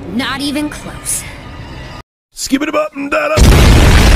Not even close. Skip it up and that up.